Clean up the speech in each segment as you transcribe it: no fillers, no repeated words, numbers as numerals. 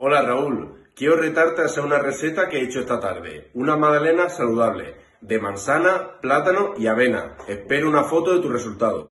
Hola Raúl, quiero retarte a hacer una receta que he hecho esta tarde. Una magdalena saludable, de manzana, plátano y avena. Espero una foto de tu resultado.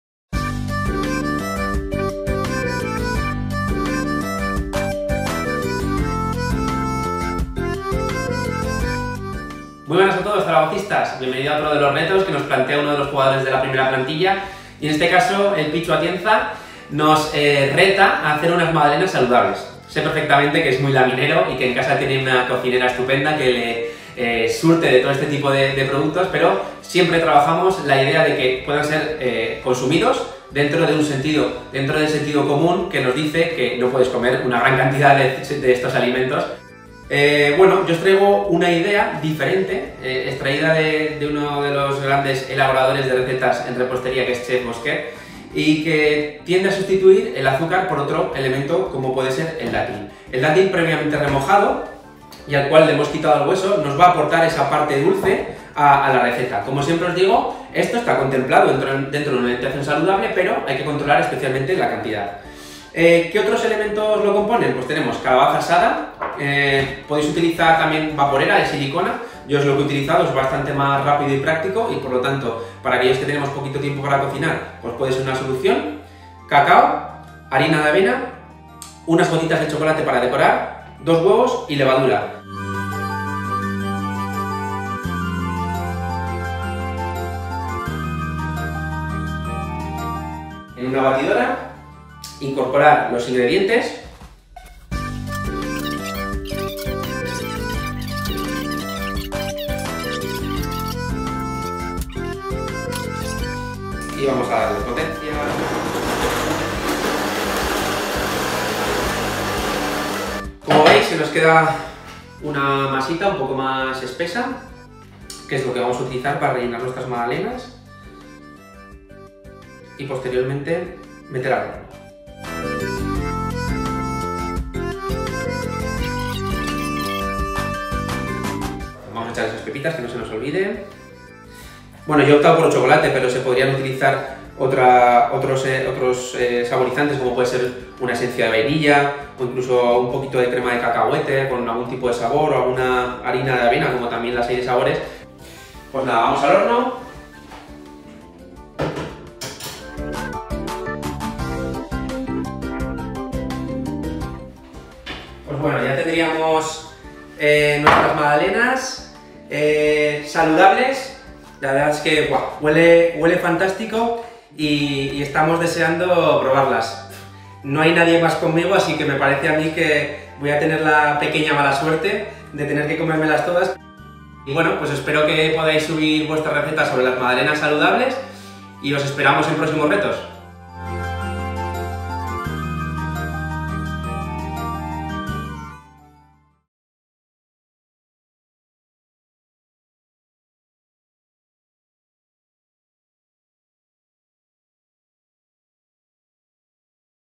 Muy buenas a todos, zaragocistas. Bienvenido a otro de los retos que nos plantea uno de los jugadores de la primera plantilla. Y en este caso, el Pichu Atienza nos reta a hacer unas magdalenas saludables. Sé perfectamente que es muy laminero y que en casa tiene una cocinera estupenda que le surte de todo este tipo de productos, pero siempre trabajamos la idea de que puedan ser consumidos dentro del sentido común que nos dice que no puedes comer una gran cantidad de estos alimentos. Bueno, yo os traigo una idea diferente, extraída de uno de los grandes elaboradores de recetas en repostería, que es Chef Bosquet, y que tiende a sustituir el azúcar por otro elemento como puede ser el dátil. El dátil previamente remojado y al cual le hemos quitado el hueso nos va a aportar esa parte dulce a la receta. Como siempre os digo, esto está contemplado dentro de una alimentación saludable, pero hay que controlar especialmente la cantidad. ¿Qué otros elementos lo componen? Pues tenemos calabaza asada, podéis utilizar también vaporera de silicona. Yo es lo que he utilizado, es bastante más rápido y práctico y por lo tanto, para aquellos que tenemos poquito tiempo para cocinar, pues puede ser una solución. Cacao, harina de avena, unas gotitas de chocolate para decorar, 2 huevos y levadura. En una batidora, incorporar los ingredientes. Y vamos a darle potencia. Como veis, se nos queda una masita un poco más espesa, que es lo que vamos a utilizar para rellenar nuestras magdalenas y posteriormente meter al horno. Vamos a echar esas pepitas que no se nos olvide. Bueno, yo he optado por chocolate, pero se podrían utilizar otros saborizantes, como puede ser una esencia de vainilla o incluso un poquito de crema de cacahuete con algún tipo de sabor o alguna harina de avena, como también las hay de sabores. Pues nada, vamos al horno. Pues bueno, ya tendríamos nuestras magdalenas saludables. La verdad es que huele fantástico y estamos deseando probarlas. No hay nadie más conmigo, así que me parece a mí que voy a tener la pequeña mala suerte de tener que comérmelas todas. Y bueno, pues espero que podáis subir vuestras recetas sobre las magdalenas saludables y os esperamos en próximos retos.